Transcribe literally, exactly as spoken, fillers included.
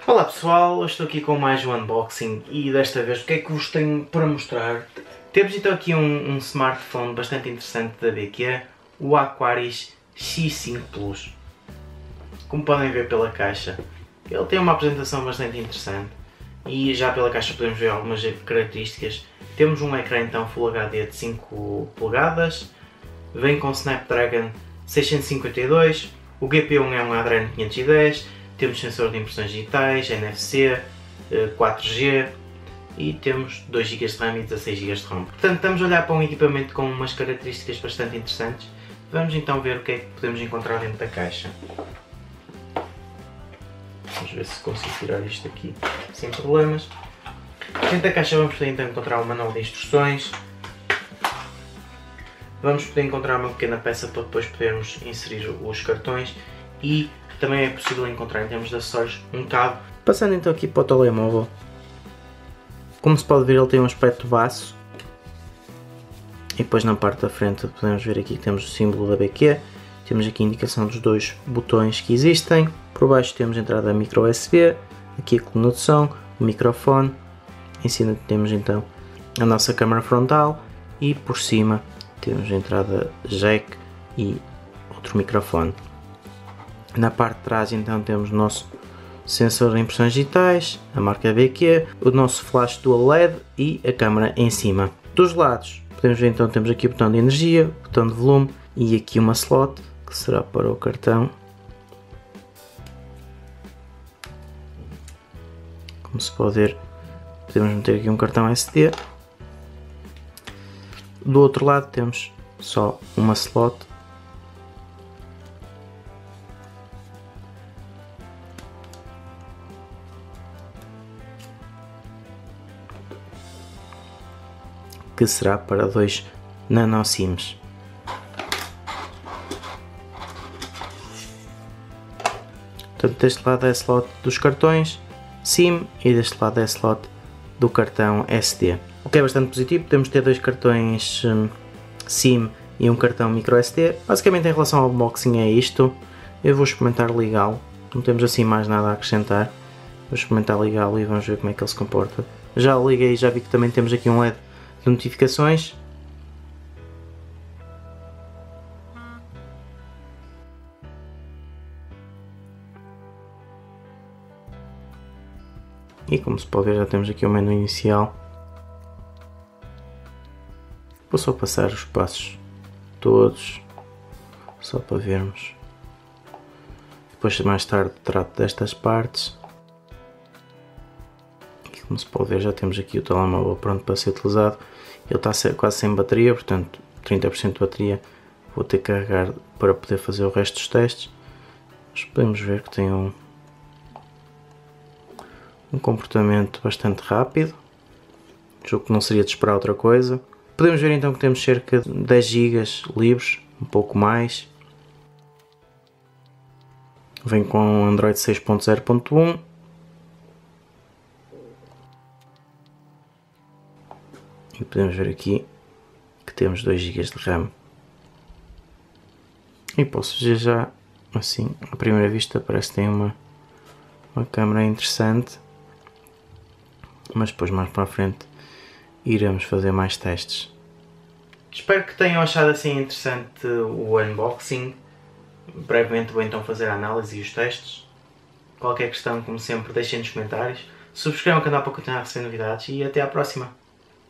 Olá pessoal, eu estou aqui com mais um unboxing e desta vez o que é que vos tenho para mostrar? Temos então aqui um, um smartphone bastante interessante da B Q, o Aquaris X cinco Plus. Como podem ver pela caixa, ele tem uma apresentação bastante interessante e já pela caixa podemos ver algumas características. Temos um ecrã então Full H D de cinco polegadas, vem com Snapdragon seiscentos e cinquenta e dois, o G P U é um Adreno quinhentos e dez, temos sensor de impressões digitais, N F C, quatro G e temos dois gigas de RAM e dezasseis gigas de ROM. Portanto, estamos a olhar para um equipamento com umas características bastante interessantes. Vamos então ver o que é que podemos encontrar dentro da caixa. Vamos ver se consigo tirar isto aqui sem problemas. Dentro da caixa vamos poder então encontrar um manual de instruções. Vamos poder encontrar uma pequena peça para depois podermos inserir os cartões e também é possível encontrar em termos de acessórios um cabo. Passando então aqui para o telemóvel, como se pode ver ele tem um aspecto baço e depois na parte da frente podemos ver aqui que temos o símbolo da B Q, temos aqui a indicação dos dois botões que existem, por baixo temos a entrada micro U S B, aqui a coluna de som, o microfone, em cima temos então a nossa câmera frontal e por cima temos a entrada jack e outro microfone. Na parte de trás então temos o nosso sensor de impressões digitais, a marca B Q, o nosso flash dual L E D e a câmera em cima. Dos lados podemos ver então temos aqui o botão de energia, o botão de volume e aqui uma slot que será para o cartão. Como se pode ver, podemos meter aqui um cartão S D. Do outro lado temos só uma slot. Que será para dois nano SIMs. Portanto, deste lado é a slot dos cartões SIM e deste lado é a slot do cartão S D. O que é bastante positivo, podemos ter dois cartões um, SIM e um cartão micro S D. Basicamente em relação ao unboxing é isto. Eu vou experimentar ligá-lo, não temos assim mais nada a acrescentar. Vou experimentar ligá-lo e vamos ver como é que ele se comporta. Já liguei e já vi que também temos aqui um L E D de notificações. E como se pode ver já temos aqui o menu inicial. Vou só passar os passos todos, só para vermos. Depois mais tarde trato destas partes. E como se pode ver já temos aqui o telemóvel pronto para ser utilizado. Ele está quase sem bateria, portanto trinta por cento de bateria vou ter que carregar para poder fazer o resto dos testes. Mas podemos ver que tem um, um comportamento bastante rápido. Julgo que não seria de esperar outra coisa. Podemos ver então que temos cerca de dez gigas livres, um pouco mais. Vem com Android seis ponto zero ponto um. E podemos ver aqui que temos dois gigas de RAM. E posso dizer já, assim, à primeira vista parece que tem uma, uma câmera interessante. Mas depois mais para a frente iremos fazer mais testes. Espero que tenham achado assim interessante o unboxing. Brevemente vou então fazer a análise e os testes. Qualquer questão, como sempre, deixem nos comentários. Subscrevam o canal para continuar a receber novidades e até à próxima.